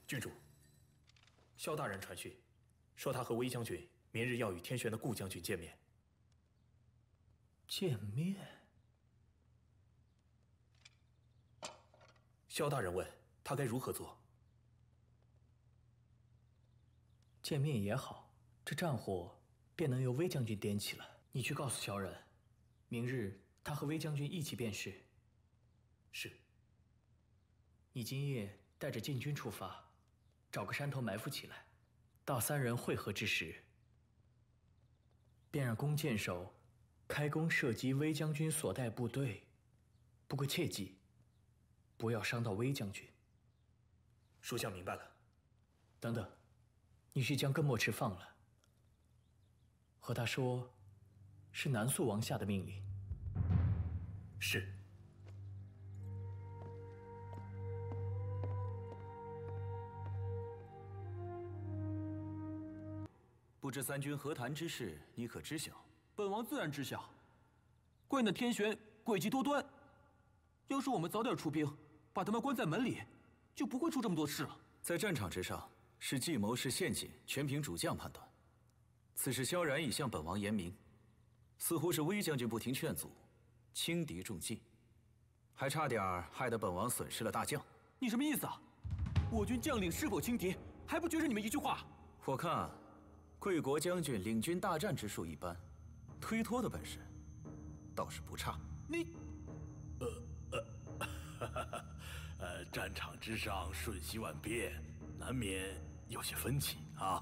郡主，萧大人传讯，说他和威将军明日要与天玄的顾将军见面。 见面？ 萧大人问他该如何做。 见面也好，这战火便能由威将军点起了。你去告诉萧然，明日他和威将军一起便是。 是。 你今夜带着禁军出发，找个山头埋伏起来，到三人会合之时，便让弓箭手开弓射击威将军所带部队。不过切记，不要伤到威将军。 属下明白了。 等等，你去将根墨池放了，和他说，是南肃王下的命令。 是。 不知三军和谈之事，你可知晓？ 本王自然知晓。怪那天玄诡计多端，要是我们早点出兵，把他们关在门里，就不会出这么多事了。 在战场之上，是计谋是陷阱，全凭主将判断。此时萧然已向本王言明，似乎是威将军不听劝阻，轻敌中计，还差点害得本王损失了大将。 你什么意思啊？我军将领是否轻敌，还不绝是你们一句话？ 我看，贵国将军领军大战之术一般，推脱的本事倒是不差。 你， 战场之上瞬息万变，难免有些分歧啊。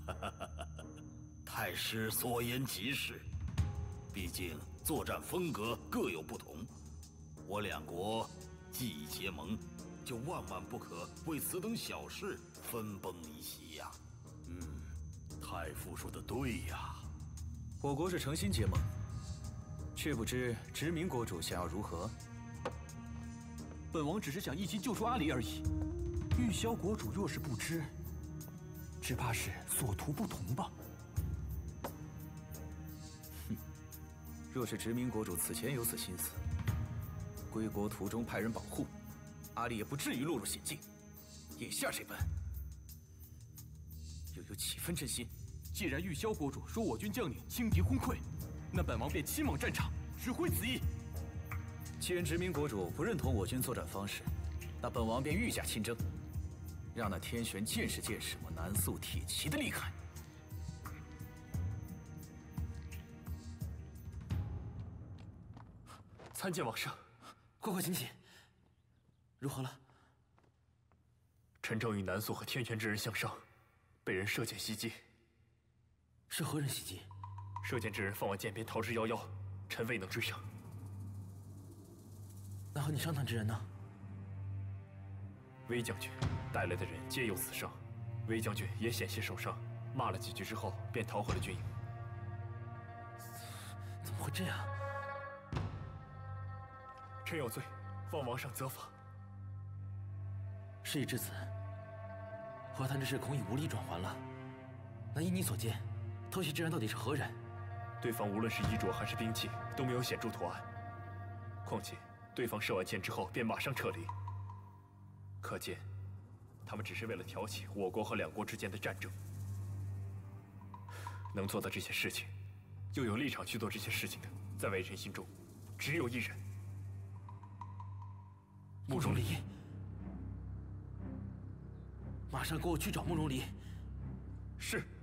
太师所言极是，毕竟作战风格各有不同，我两国既已结盟，就万万不可为此等小事分崩离析呀。太傅说的对呀。 我国是诚心结盟，却不知殖民国主想要如何。 本王只是想一起救出阿离而已。玉箫国主若是不知，只怕是所图不同吧。 若是殖民国主此前有此心思，归国途中派人保护，阿离也不至于落入险境。眼下这般，又有几分真心？ 既然玉箫国主说我军将领轻敌昏聩，那本王便亲往战场，指挥此意。 既然殖民国主不认同我军作战方式，那本王便御驾亲征，让那天玄见识见识我南肃铁骑的厉害。 参见王上， 快快请起。如何了？ 陈正与南肃和天玄之人相伤，被人射箭袭击。 是何人袭击？ 射箭之人放完箭便逃之夭夭，臣未能追上。 那和你商谈之人呢？ 威将军带来的人皆有死伤，威将军也险些受伤，骂了几句之后便逃回了军营。 怎么会这样？ 臣有罪，望王上责罚。 事已至此，和谈之事恐已无力转圜了。那依你所见，偷袭之人到底是何人？ 对方无论是衣着还是兵器都没有显著图案，况且对方射完箭之后便马上撤离，可见他们只是为了挑起我国和两国之间的战争。能做到这些事情，又有立场去做这些事情的，在微臣心中只有一人。 慕容离，马上给我去找慕容离。 是。